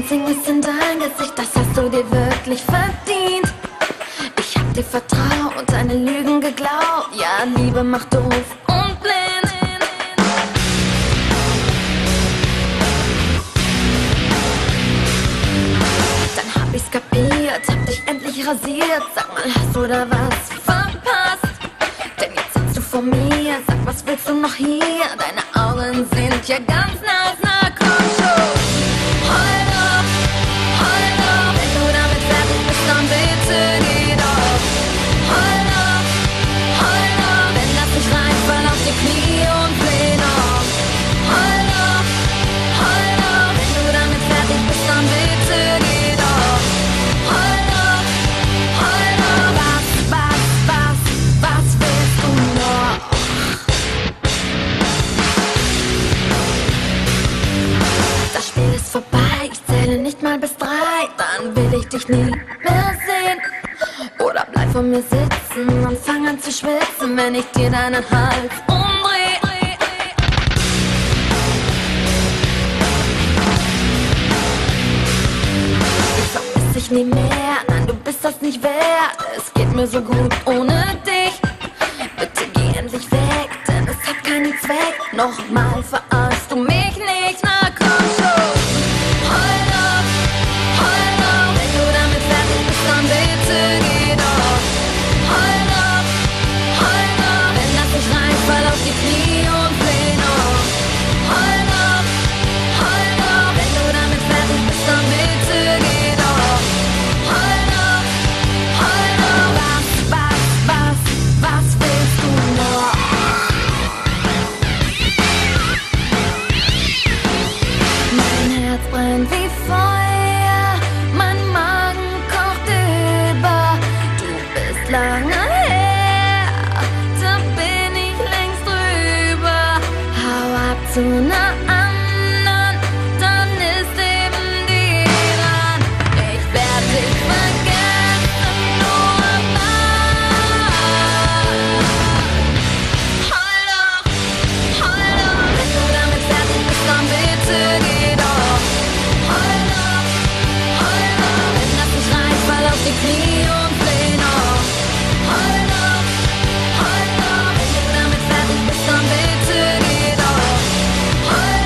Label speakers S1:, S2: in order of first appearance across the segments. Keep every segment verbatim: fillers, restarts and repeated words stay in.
S1: sing es in dein Gesicht, das hast du dir wirklich verdient. Ich hab dir vertraut, deine Lügen geglaubt. Ja, Liebe macht doof und blind. Dann hab ich's kapiert, hab dich endlich rasiert. Sag mal, hast du da was verpasst? Denn jetzt sitzt du vor mir, sag, was willst du noch hier? Deine Augen sind ja ganz nass, na komm schon. Heul doch, heul doch, wenn du damit fertig bist, dann bitte geh doch. Heul doch, heul doch, wenn das nicht reicht, fall auf die Knie und fleh noch. Heul doch, heul doch, wenn du damit fertig bist, dann bitte geh doch. Heul doch, heul doch, was, was, was, was willst du noch? Das Spiel ist vorbei, ich zähle nicht mal bis drei, dann will ich dich nie mehr sehen. Oder bleib vor mir sitzen und fang an zu schwitzen, wenn ich dir deinen Hals umdreh. Ich vermiss dich nie mehr, nein, du bist das nicht wert. Es geht mir so gut ohne dich. Bitte geh endlich weg, denn es hat keinen Zweck. Nochmal verarschst du mich nicht, na komm schon. Heul doch, heul doch, wenn du damit fertig bist, dann bitte geh doch. Heul doch, heul doch, wenn das nicht reicht, fall auf die Knie und fleh noch. Heul doch, heul doch, wenn du damit fertig bist, dann bitte geh doch. Heul doch, heul doch, was, was, was, was willst du noch? Mein Herz brennt wie Feuer, mein Magen kocht über. Du bist lange her, da bin ich längst drüber. Hau ab zu ner anderen, dann ist eben die dran. Ich werd dich vergessen, nur mal. Heul doch, heul doch, wenn du damit fertig bist, dann bitte geh doch. Heul doch, heul doch, wenn das nicht reicht, fall auf die Knie und fleh noch. Heul doch, heul doch, wenn du damit fertig bist, dann bitte geh doch. Heul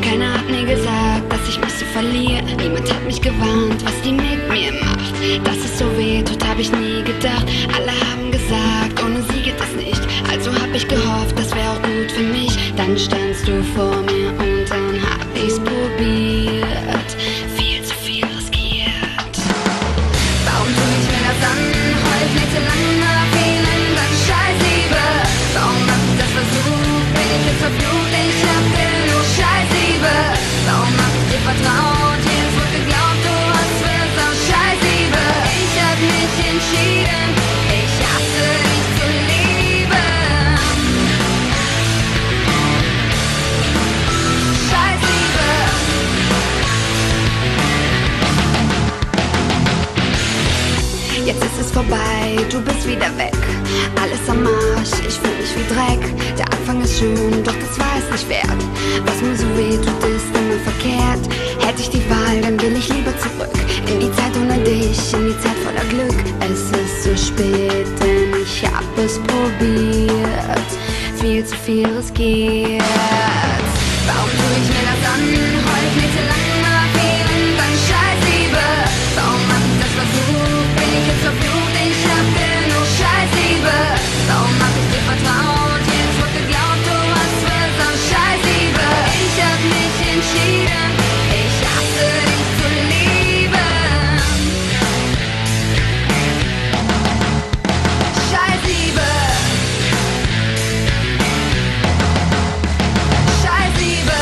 S2: Keiner hat mir gesagt, dass ich mich so verliere. Niemand hat mich gewarnt, was die mit mir macht. Dass es so weh tut, hab ich nie gedacht. Alle haben gesagt, ohne sie geht es nicht. Also hab ich gehofft, das wäre auch gut für mich. Dann standst du vor mir und dann hab ich's probiert. Viel zu viel riskiert.
S1: Warum tu ich mir das an? Heul nächtelang nach ihnen, dann scheiß Liebe. Warum hab ich das versucht? Bin ich jetzt verflucht? Ich hab dir nur scheiß Liebe. Warum hab ich dir vertraut? Jedes Wort geglaubt, du hast wir's auch scheiß Liebe. Ich hab mich entschieden, ich hasse dich zu lieben. Scheiß Liebe.
S2: Jetzt ist es vorbei, du bist wieder weg. Alles am Arsch, ich fühl mich wie Dreck. Der Anfang ist schön, doch das war es nicht wert. Was mir so weh tut, ist immer verkehrt. Hätte ich die Wahl, dann will ich lieber zurück. In die Zeit ohne dich, in die Zeit voller Glück. Es ist zu spät, denn ich hab es probiert. Viel zu viel riskiert.
S1: Warum tu ich mir das an? Heul nächtelang nach ihnen, dann scheiß Liebe. Warum hab ich das versucht? Bin ich jetzt verflucht? Ich hab dir nur scheiß Liebe. Warum hab ich dir vertraut? Jedes Wort geglaubt, du hast wir's auch scheiß Liebe. Ich hab mich entschieden, ich hasse dich zu lieben. Scheiß Liebe. Scheiß Liebe.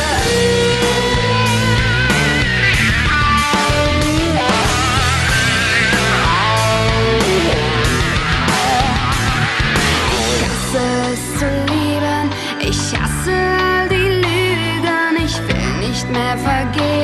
S2: Ich hasse die Lügen, ich will nicht mehr vergeben.